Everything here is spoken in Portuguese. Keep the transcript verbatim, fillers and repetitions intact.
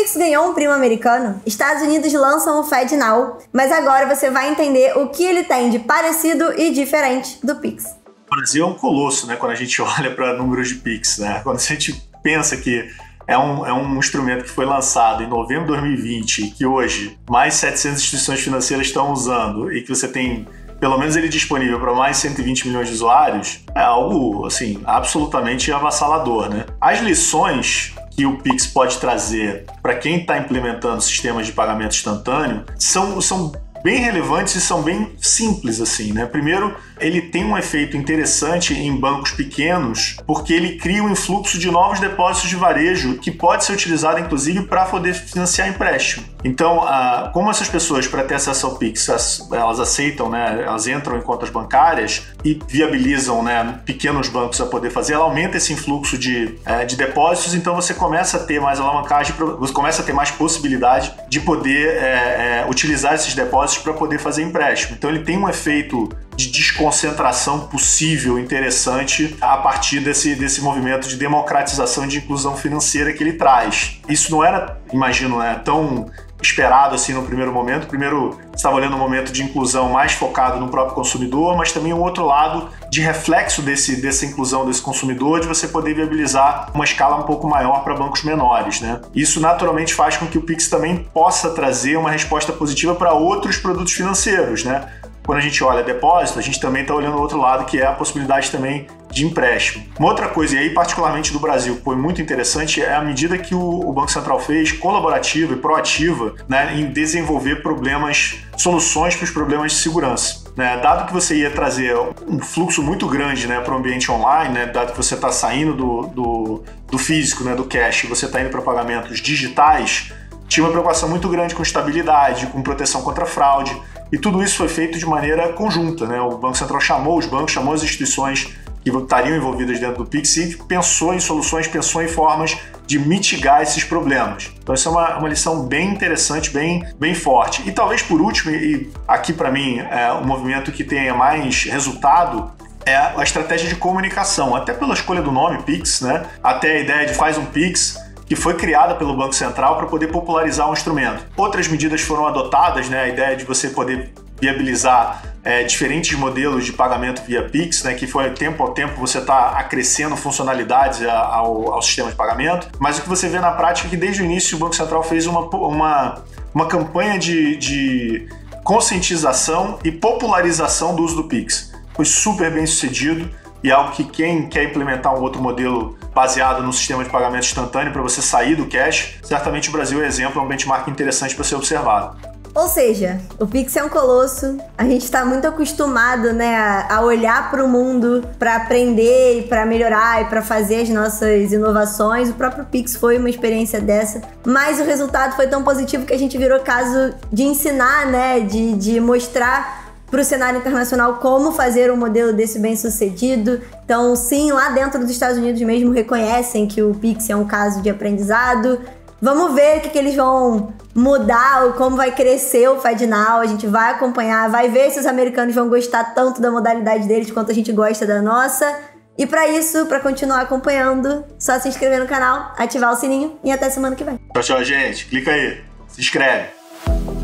Pix ganhou um primo americano, Estados Unidos lançam o FedNow, mas agora você vai entender o que ele tem de parecido e diferente do Pix. O Brasil é um colosso, né, quando a gente olha para números de Pix, né? Quando a gente pensa que é um, é um instrumento que foi lançado em novembro de dois mil e vinte e que hoje mais setecentas instituições financeiras estão usando e que você tem pelo menos ele disponível para mais de cento e vinte milhões de usuários, é algo assim, absolutamente avassalador, né? As lições que o Pix pode trazer para quem está implementando sistemas de pagamento instantâneo são, são bem relevantes e são bem simples, assim, né? Primeiro, ele tem um efeito interessante em bancos pequenos, porque ele cria um influxo de novos depósitos de varejo que pode ser utilizado, inclusive, para poder financiar empréstimo. Então, ah, como essas pessoas, para ter acesso ao Pix, elas aceitam, né? Elas entram em contas bancárias e viabilizam, né, pequenos bancos a poder fazer, ela aumenta esse influxo de, é, de depósitos, então você começa a ter mais alavancagem, você começa a ter mais possibilidade de poder é, é, utilizar esses depósitos para poder fazer empréstimo. Então, ele tem um efeito de desconcentração possível, interessante, a partir desse, desse movimento de democratização e de inclusão financeira que ele traz. Isso não era, imagino, né, tão esperado assim no primeiro momento. Primeiro, estava olhando um momento de inclusão mais focado no próprio consumidor, mas também um outro lado de reflexo desse, dessa inclusão desse consumidor, de você poder viabilizar uma escala um pouco maior para bancos menores, né? Isso naturalmente faz com que o Pix também possa trazer uma resposta positiva para outros produtos financeiros, né? Quando a gente olha depósito, a gente também está olhando o outro lado, que é a possibilidade também de empréstimo. Uma outra coisa, e aí particularmente do Brasil, que foi muito interessante, é a medida que o, o Banco Central fez, colaborativa e proativa, né, em desenvolver problemas, soluções para os problemas de segurança. Né? Dado que você ia trazer um fluxo muito grande, né, para o ambiente online, né, dado que você está saindo do, do, do físico, né, do cash, você está indo para pagamentos digitais, tinha uma preocupação muito grande com estabilidade, com proteção contra fraude, e tudo isso foi feito de maneira conjunta, né? O Banco Central chamou os bancos, chamou as instituições que estariam envolvidas dentro do Pix e pensou em soluções, pensou em formas de mitigar esses problemas. Então isso é uma, uma lição bem interessante, bem, bem forte. E talvez por último, e aqui para mim é um movimento que tenha mais resultado, é a estratégia de comunicação, até pela escolha do nome Pix, né? Até a ideia de faz um Pix, que foi criada pelo Banco Central para poder popularizar o instrumento. Outras medidas foram adotadas, né? A ideia de você poder viabilizar é, diferentes modelos de pagamento via Pix, né? Que foi tempo ao tempo você está acrescendo funcionalidades ao, ao sistema de pagamento, mas o que você vê na prática é que desde o início o Banco Central fez uma, uma, uma campanha de, de conscientização e popularização do uso do Pix. Foi super bem sucedido e é algo que quem quer implementar um outro modelo baseado no sistema de pagamento instantâneo para você sair do cash, certamente o Brasil é exemplo, é um benchmark interessante para ser observado. Ou seja, o Pix é um colosso, a gente está muito acostumado, né, a olhar para o mundo, para aprender e para melhorar e para fazer as nossas inovações. O próprio Pix foi uma experiência dessa, mas o resultado foi tão positivo que a gente virou caso de ensinar, né, de, de mostrar para o cenário internacional como fazer um modelo desse bem sucedido. Então, sim, lá dentro dos Estados Unidos mesmo reconhecem que o Pix é um caso de aprendizado. Vamos ver o que, que eles vão mudar, como vai crescer o FedNow, a gente vai acompanhar, vai ver se os americanos vão gostar tanto da modalidade deles quanto a gente gosta da nossa. E para isso, para continuar acompanhando, só se inscrever no canal, ativar o sininho e até semana que vem. Tchau, tchau, gente. Clica aí, se inscreve.